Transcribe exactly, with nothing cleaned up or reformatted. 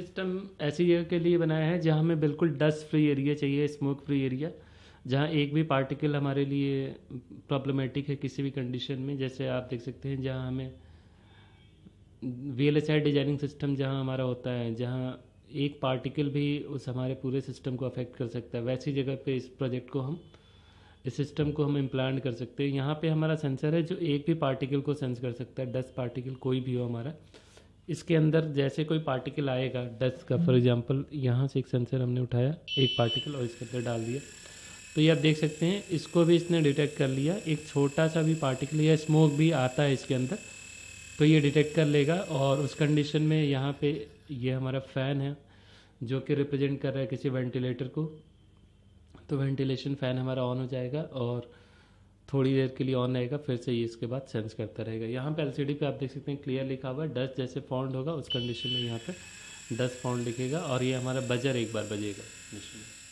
System ऐसी जगह के लिए बनाया है जहाँ हमें बिल्कुल डस्ट फ्री एरिया चाहिए, स्मोक फ्री एरिया, जहाँ एक भी पार्टिकल हमारे लिए प्रॉब्लमेटिक है किसी भी कंडीशन में। जैसे आप देख सकते हैं जहाँ हमें V L S I designing system जहाँ हमारा होता है, जहाँ एक पार्टिकल भी उस हमारे पूरे सिस्टम को अफेक्ट कर सकता है, वैसी जगह पे इस प्रोजेक्ट को हम इस सिस्टम को हम इम्प्लांट कर सकते हैं। यहाँ पे हमारा सेंसर है जो एक भी पार्टिकल को सेंस कर सकता है, डस्ट पार्टिकल कोई भी हो हमारा। इसके अंदर जैसे कोई पार्टिकल आएगा डस्ट का, फॉर एग्जांपल यहाँ से एक सेंसर हमने उठाया एक पार्टिकल और इसके अंदर डाल दिया, तो ये आप देख सकते हैं इसको भी इसने डिटेक्ट कर लिया। एक छोटा सा भी पार्टिकल या स्मोक भी आता है इसके अंदर तो ये डिटेक्ट कर लेगा, और उस कंडीशन में यहाँ पे ये हमारा फ़ैन है जो कि रिप्रेजेंट कर रहा है किसी वेंटिलेटर को, तो वेंटिलेशन फ़ैन हमारा ऑन हो जाएगा और थोड़ी देर के लिए ऑन रहेगा, फिर से ये इसके बाद सेंस करता रहेगा। यहाँ पे एलसीडी पे आप देख सकते हैं क्लियर लिखा हुआ है डस्ट जैसे फाउंड होगा उस कंडीशन में यहाँ पे डस्ट फाउंड लिखेगा और ये हमारा बजर एक बार बजेगा मशीन।